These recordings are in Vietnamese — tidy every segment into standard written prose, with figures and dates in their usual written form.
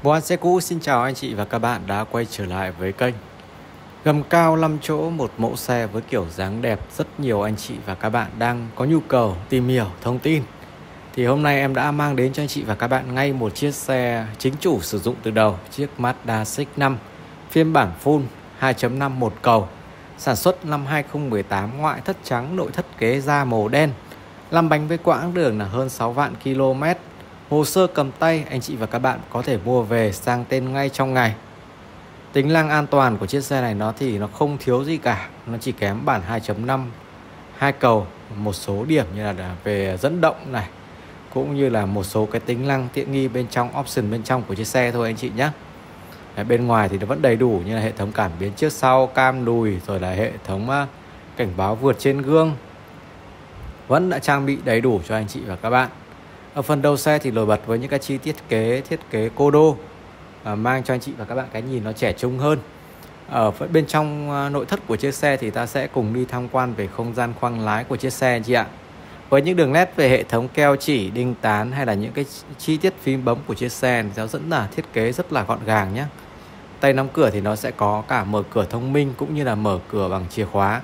Bộ An xe cũ xin chào anh chị và các bạn đã quay trở lại với kênh. Gầm cao 5 chỗ, một mẫu xe với kiểu dáng đẹp, rất nhiều anh chị và các bạn đang có nhu cầu tìm hiểu thông tin. Thì hôm nay em đã mang đến cho anh chị và các bạn ngay một chiếc xe chính chủ sử dụng từ đầu, chiếc Mazda CX-5 phiên bản full 2.5 một cầu, sản xuất năm 2018, ngoại thất trắng, nội thất kế da màu đen, lăn bánh với quãng đường là hơn 6 vạn km. Hồ sơ cầm tay, anh chị và các bạn có thể mua về sang tên ngay trong ngày. Tính năng an toàn của chiếc xe này nó không thiếu gì cả, nó chỉ kém bản 2.5 hai cầu một số điểm như là về dẫn động này, cũng như là một số cái tính năng tiện nghi bên trong, option bên trong của chiếc xe thôi anh chị nhé. Bên ngoài thì nó vẫn đầy đủ như là hệ thống cảm biến trước sau, cam lùi, rồi là hệ thống cảnh báo vượt trên gương, vẫn đã trang bị đầy đủ cho anh chị và các bạn. Ở phần đầu xe thì nổi bật với những cái chi tiết thiết kế cô đô, mang cho anh chị và các bạn cái nhìn nó trẻ trung hơn. Ở bên trong nội thất của chiếc xe thì ta sẽ cùng đi tham quan về không gian khoang lái của chiếc xe anh chị ạ. Với những đường nét về hệ thống keo chỉ, đinh tán hay là những cái chi tiết phím bấm của chiếc xe nó dẫn là thiết kế rất là gọn gàng nhé. Tay nắm cửa thì nó sẽ có cả mở cửa thông minh cũng như là mở cửa bằng chìa khóa.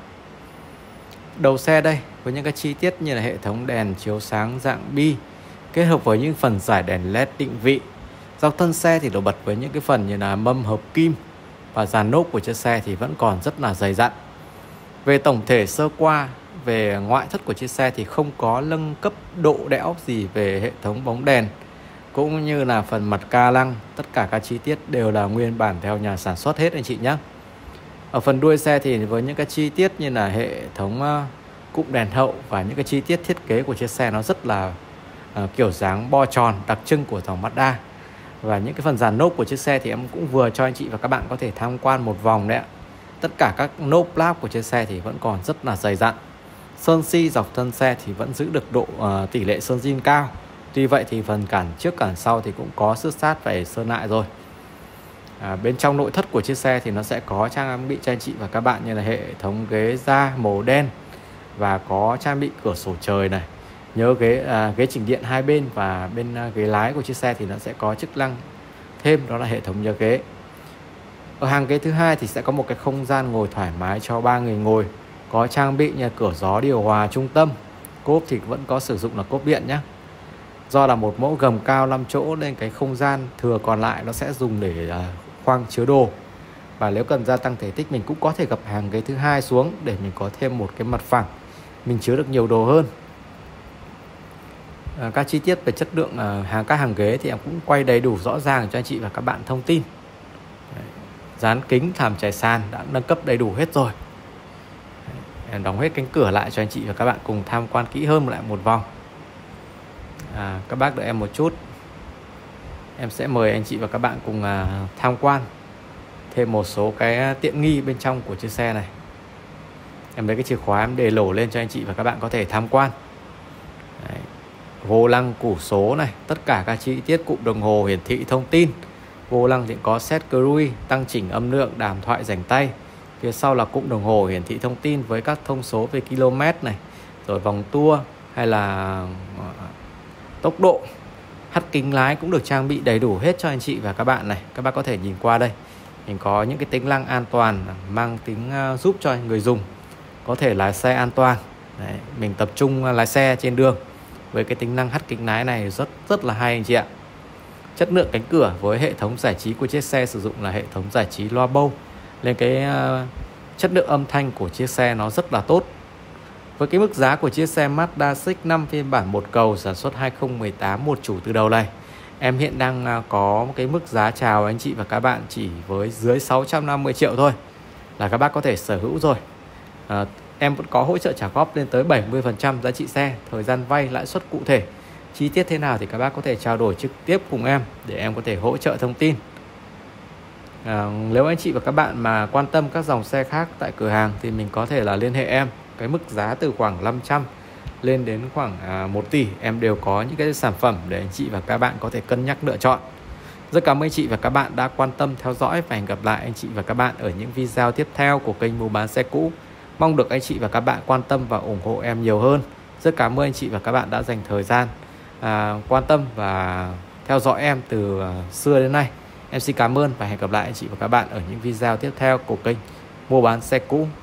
Đầu xe đây với những cái chi tiết như là hệ thống đèn chiếu sáng dạng bi kết hợp với những phần giải đèn LED định vị. Dọc thân xe thì nổi bật với những cái phần như là mâm hợp kim, và dàn lốp của chiếc xe thì vẫn còn rất là dày dặn. Về tổng thể sơ qua, về ngoại thất của chiếc xe thì không có nâng cấp độ đẽo gì về hệ thống bóng đèn cũng như là phần mặt ca lăng. Tất cả các chi tiết đều là nguyên bản theo nhà sản xuất hết anh chị nhé. Ở phần đuôi xe thì với những cái chi tiết như là hệ thống cụm đèn hậu và những cái chi tiết thiết kế của chiếc xe nó rất là kiểu dáng bo tròn đặc trưng của dòng Mazda. Và những cái phần dàn lốp của chiếc xe thì em cũng vừa cho anh chị và các bạn có thể tham quan một vòng đấy ạ. Tất cả các lốp láp của chiếc xe thì vẫn còn rất là dày dặn. Sơn xi dọc thân xe thì vẫn giữ được độ tỷ lệ sơn zin cao. Tuy vậy thì phần cản trước cản sau thì cũng có xước sát phải sơn lại rồi. Bên trong nội thất của chiếc xe thì nó sẽ có trang bị cho anh chị và các bạn như là hệ thống ghế da màu đen, và có trang bị cửa sổ trời này. Nhớ ghế chỉnh điện hai bên, và bên ghế lái của chiếc xe thì nó sẽ có chức năng thêm đó là hệ thống nhớ ghế. Ở hàng ghế thứ hai thì sẽ có một cái không gian ngồi thoải mái cho 3 người ngồi, có trang bị như cửa gió điều hòa trung tâm. Cốp thì vẫn có sử dụng là cốp điện nhé. Do là một mẫu gầm cao 5 chỗ nên cái không gian thừa còn lại nó sẽ dùng để khoang chứa đồ. Và nếu cần gia tăng thể tích mình cũng có thể gập hàng ghế thứ hai xuống để mình có thêm một cái mặt phẳng, mình chứa được nhiều đồ hơn. Các chi tiết về chất lượng các hàng ghế thì em cũng quay đầy đủ rõ ràng cho anh chị và các bạn thông tin. Dán kính, thảm trải sàn đã nâng cấp đầy đủ hết rồi. Em đóng hết cánh cửa lại cho anh chị và các bạn cùng tham quan kỹ hơn lại một vòng. Các bác đợi em một chút, em sẽ mời anh chị và các bạn cùng tham quan thêm một số cái tiện nghi bên trong của chiếc xe này. Em lấy cái chìa khóa em để lổ lên cho anh chị và các bạn có thể tham quan. Đấy. Vô lăng củ số này, tất cả các chi tiết cụm đồng hồ hiển thị thông tin. Vô lăng thì có set cruise, tăng chỉnh âm lượng, đàm thoại rảnh tay. Phía sau là cụm đồng hồ hiển thị thông tin với các thông số về km này, rồi vòng tua hay là tốc độ. Hắt kính lái cũng được trang bị đầy đủ hết cho anh chị và các bạn này. Các bác có thể nhìn qua đây, mình có những cái tính năng an toàn mang tính giúp cho người dùng có thể lái xe an toàn. Đấy, mình tập trung lái xe trên đường với cái tính năng hắt kính lái này rất là hay anh chị ạ. Chất lượng cánh cửa với hệ thống giải trí của chiếc xe sử dụng là hệ thống giải trí loa bâu, nên cái chất lượng âm thanh của chiếc xe nó rất là tốt. Với cái mức giá của chiếc xe Mazda CX-5 phiên bản một cầu sản xuất 2018 một chủ từ đầu này, em hiện đang có một cái mức giá chào anh chị và các bạn chỉ với dưới 650 triệu thôi là các bác có thể sở hữu rồi. Em vẫn có hỗ trợ trả góp lên tới 70% giá trị xe, thời gian vay, lãi suất cụ thể. Chi tiết thế nào thì các bác có thể trao đổi trực tiếp cùng em để em có thể hỗ trợ thông tin. Nếu anh chị và các bạn mà quan tâm các dòng xe khác tại cửa hàng thì mình có thể là liên hệ em. Cái mức giá từ khoảng 500 lên đến khoảng 1 tỷ em đều có những cái sản phẩm để anh chị và các bạn có thể cân nhắc lựa chọn. Rất cảm ơn anh chị và các bạn đã quan tâm theo dõi, và hẹn gặp lại anh chị và các bạn ở những video tiếp theo của kênh Mua Bán Xe Cũ. Mong được anh chị và các bạn quan tâm và ủng hộ em nhiều hơn. Rất cảm ơn anh chị và các bạn đã dành thời gian quan tâm và theo dõi em từ xưa đến nay. Em xin cảm ơn và hẹn gặp lại anh chị và các bạn ở những video tiếp theo của kênh mua bán xe cũ.